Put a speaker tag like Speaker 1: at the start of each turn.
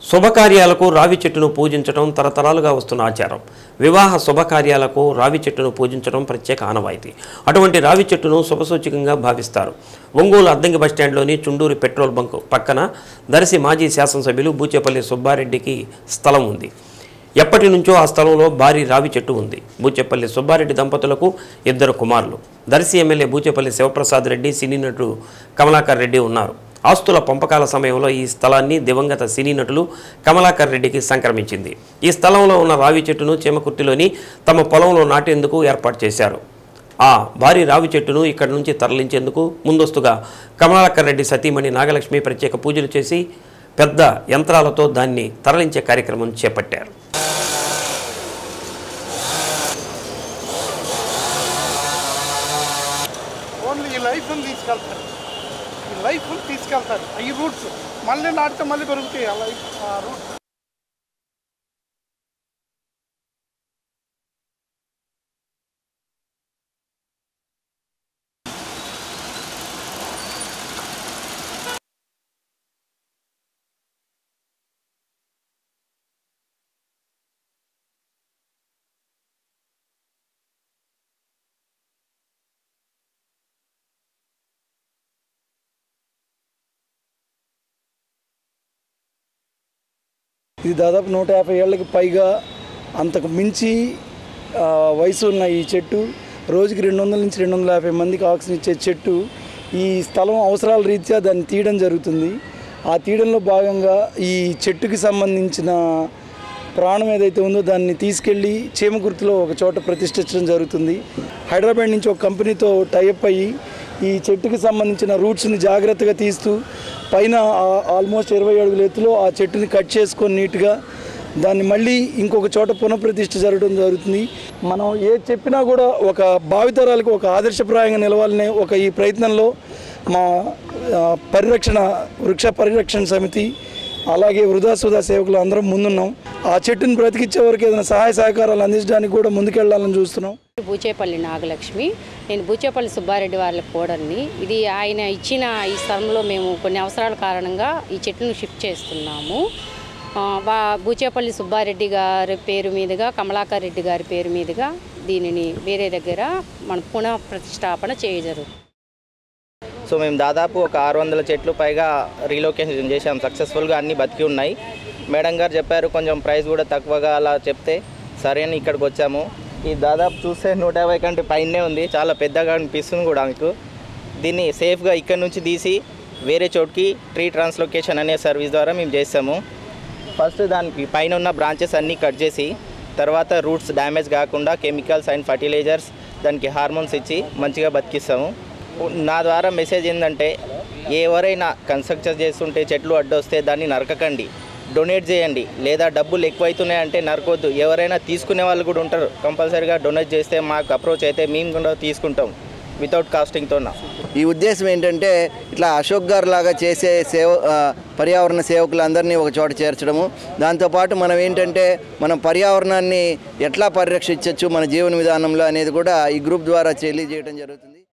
Speaker 1: శుభకార్యాలకు రావి చెట్టును పూజించడం తరతరాలుగా వస్తున్న ఆచారం. వివాహ శుభకార్యాలకు రావి చెట్టును పూజించడం ప్రత్యేక ఆనవాయితీ. అటువంటి రావి చెట్టును శుభసూచకంగా భావిస్తారు. ఒంగోలు అద్దంకి బస్టాండ్లోని చుండూరు పెట్రోల్ బంక్ పక్కన దర్శి మాజీ శాసనసభ్యులు బూచేపల్లి సుబ్బారెడ్డికి స్థలం ఉంది. ఎప్పటి నుంచో ఆ స్థలంలో భారీ రావి చెట్టు ఉంది. బూచేపల్లి సుబ్బారెడ్డి దంపతులకు 2 కుమారులు. దర్శి ఎమ్మెల్యే బూచేపల్లి శివప్రసాద్ రెడ్డి, సినీ నటుడు కమలాకర్ రెడ్డి ఉన్నారు. ఆస్తుల పంపకాల సమయంలో ఈ స్థలాన్ని దివంగత సినీ నటులు కమలాకర్ రెడ్డికి సంక్రమించింది. ఈ స్థలంలో ఉన్న రావి చెట్టును చీమకుర్తిలోని తమ పొలంలో నాటేందుకు ఏర్పాటు చేశారు. ఆ భారీ రావి చెట్టును ఇక్కడి నుంచి తరలించేందుకు ముందస్తుగా కమలాకర్ రెడ్డి సతీమణి నాగలక్ష్మి ప్రత్యేక పూజలు చేసి పెద్ద యంత్రాలతో దాన్ని తరలించే కార్యక్రమం చేపట్టారు.
Speaker 2: లైఫ్ తీసుకెళ్తారు ఈ రూట్స్ మళ్ళీ నాటితే మళ్ళీ పెరుగుతాయి ఆ లైఫ్ ఆ రూట్. ఇది దాదాపు 150 ఏళ్ళకి పైగా అంతకు మించి వయసు ఉన్న ఈ చెట్టు రోజుకి 200 నుంచి 250 మందికి ఆక్సిజన్ ఇచ్చే చెట్టు. ఈ స్థలం అవసరాల రీత్యా దాన్ని తీయడం జరుగుతుంది. ఆ తీయడంలో భాగంగా ఈ చెట్టుకి సంబంధించిన ప్రాణం ఏదైతే ఉందో దాన్ని తీసుకెళ్ళి చీమకుర్తిలో ఒక చోట ప్రతిష్ఠించడం జరుగుతుంది. హైదరాబాద్ నుంచి ఒక కంపెనీతో టైఅప్ అయ్యి ఈ చెట్టుకి సంబంధించిన రూట్స్ని జాగ్రత్తగా తీస్తూ పైన ఆల్మోస్ట్ 20 అడుగుల ఎత్తులో ఆ చెట్టుని కట్ చేసుకొని నీట్గా దాన్ని మళ్ళీ ఇంకొక చోట పునఃప్రతిష్ఠ జరగడం జరుగుతుంది. మనం ఏది చెప్పినా కూడా ఒక భావితరాలకు ఒక ఆదర్శప్రాయంగా నిలవాలనే ఒక ఈ ప్రయత్నంలో మా వృక్ష పరిరక్షణ సమితి అలాగే వృధాసుధా సేవకులు అందరం ముందున్నాం. ఆ చెట్టుని బ్రతికిచ్చే వరకు ఏదైనా సహాయ సహకారాలు అందించడానికి కూడా ముందుకెళ్లాలని చూస్తున్నాం.
Speaker 3: బూచేపల్లి నాగలక్ష్మి, నేను బూచేపల్లి సుబ్బారెడ్డి వాళ్ళ కోడల్ని. ఇది ఆయన ఇచ్చిన ఈ స్థలంలో మేము కొన్ని అవసరాల కారణంగా ఈ చెట్టును షిఫ్ట్ చేస్తున్నాము. బూచేపల్లి సుబ్బారెడ్డి గారి పేరు మీదుగా కమలాకర్ రెడ్డి గారి పేరు మీదుగా దీనిని వేరే దగ్గర మనం పునః ప్రతిష్టాపన చేయజరుగుతుంది.
Speaker 4: సో మేము దాదాపు ఒక 600 చెట్లు పైగా రీలొకేషన్ చేసాం. సక్సెస్ఫుల్గా అన్నీ బతికి ఉన్నాయి. మేడం గారు చెప్పారు కొంచెం ప్రైస్ కూడా తక్కువగా అలా చెప్తే సరే అని ఇక్కడికి వచ్చాము. ఈ దాదాపు చూస్తే 150 కంటే పైనే ఉంది. చాలా పెద్దగా అనిపిస్తుంది కూడా మీకు. దీన్ని సేఫ్గా ఇక్కడ నుంచి తీసి వేరే చోటుకి ట్రీ ట్రాన్స్లొకేషన్ అనే సర్వీస్ ద్వారా మేము చేస్తాము. ఫస్ట్ దానికి పైన ఉన్న బ్రాంచెస్ అన్నీ కట్ చేసి తర్వాత రూట్స్ డ్యామేజ్ కాకుండా కెమికల్స్ అండ్ ఫర్టిలైజర్స్ దానికి హార్మోన్స్ ఇచ్చి మంచిగా బతికిస్తాము. నా ద్వారా మెసేజ్ ఏంటంటే ఎవరైనా కన్స్ట్రక్షన్ చేస్తుంటే చెట్లు అడ్డొస్తే దాన్ని నరకకండి, డొనేట్ చేయండి. లేదా డబ్బులు ఎక్కువైతున్నాయంటే నరకొద్దు. ఎవరైనా తీసుకునే వాళ్ళు కూడా ఉంటారు. కంపల్సరీగా డొనేట్ చేస్తే మాకు అప్రోచ్ అయితే మేము కూడా తీసుకుంటాం వితౌట్ కాస్టింగ్తో.
Speaker 5: ఈ ఉద్దేశం ఏంటంటే ఇట్లా అశోక్ గారు లాగా చేసే పర్యావరణ సేవకులందరినీ ఒక చోట చేర్చడము. దాంతోపాటు మనం ఏంటంటే మనం పర్యావరణాన్ని ఎట్లా పరిరక్షించవచ్చు మన జీవన విధానంలో అనేది కూడా ఈ గ్రూప్ ద్వారా తెలియజేయడం జరుగుతుంది.